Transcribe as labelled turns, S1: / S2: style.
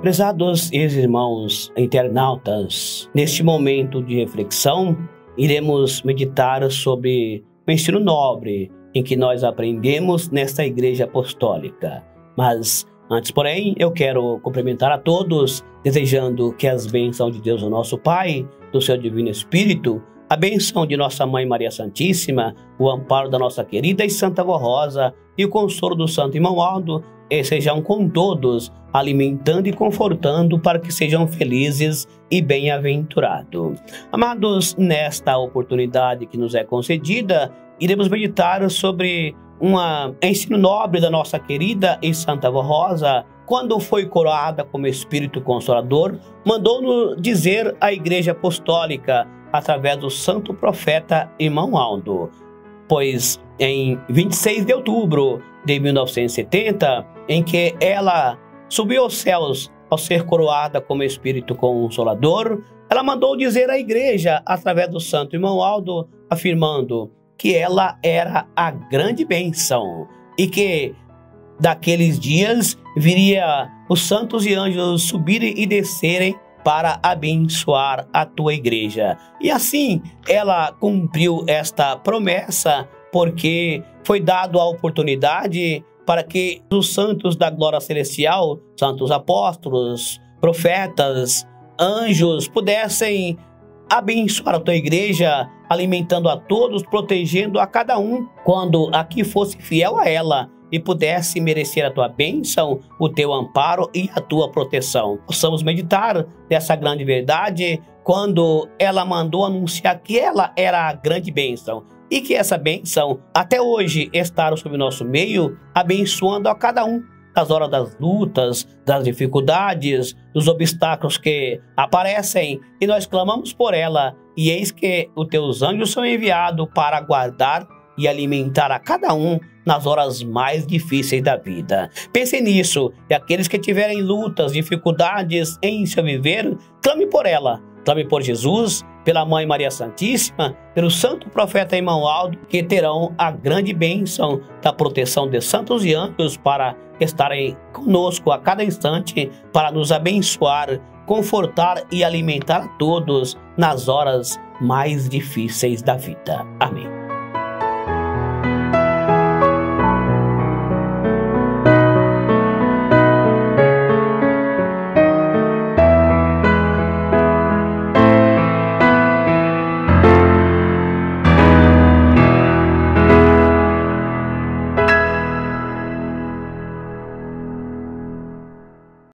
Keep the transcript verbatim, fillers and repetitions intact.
S1: Prezados ex-irmãos internautas, neste momento de reflexão, iremos meditar sobre o ensino nobre em que nós aprendemos nesta Igreja Apostólica. Mas, antes, porém, eu quero cumprimentar a todos, desejando que as bênçãos de Deus, o nosso Pai, do seu Divino Espírito, a bênção de nossa Mãe Maria Santíssima, o amparo da nossa querida e Santa Vó Rosa e o consolo do Santo Irmão Aldo, sejam com todos, alimentando e confortando para que sejam felizes e bem-aventurados. Amados, nesta oportunidade que nos é concedida, iremos meditar sobre um ensino nobre da nossa querida e Santa Vó Rosa. Quando foi coroada como Espírito Consolador, mandou-nos dizer à Igreja Apostólica, através do santo profeta Irmão Aldo. Pois em vinte e seis de outubro de mil novecentos e setenta, em que ela subiu aos céus ao ser coroada como Espírito Consolador, ela mandou dizer à igreja, através do santo Irmão Aldo, afirmando que ela era a grande bênção e que daqueles dias viria os santos e anjos subirem e descerem para abençoar a tua igreja. E assim ela cumpriu esta promessa, porque foi dado a oportunidade para que os santos da glória celestial, santos apóstolos, profetas, anjos, pudessem abençoar a tua igreja, alimentando a todos, protegendo a cada um, quando aqui fosse fiel a ela e pudesse merecer a tua bênção, o teu amparo e a tua proteção. Possamos meditar dessa grande verdade quando ela mandou anunciar que ela era a grande bênção e que essa bênção até hoje está sobre o nosso meio, abençoando a cada um nas horas das lutas, das dificuldades, dos obstáculos que aparecem, e nós clamamos por ela, e eis que os teus anjos são enviados para guardar e alimentar a cada um nas horas mais difíceis da vida. Pense nisso, e aqueles que tiverem lutas, dificuldades em seu viver, clame por ela, clame por Jesus, pela Mãe Maria Santíssima, pelo santo profeta Irmão Aldo, que terão a grande bênção da proteção de santos e anjos para estarem conosco a cada instante, para nos abençoar, confortar e alimentar a todos nas horas mais difíceis da vida. Amém.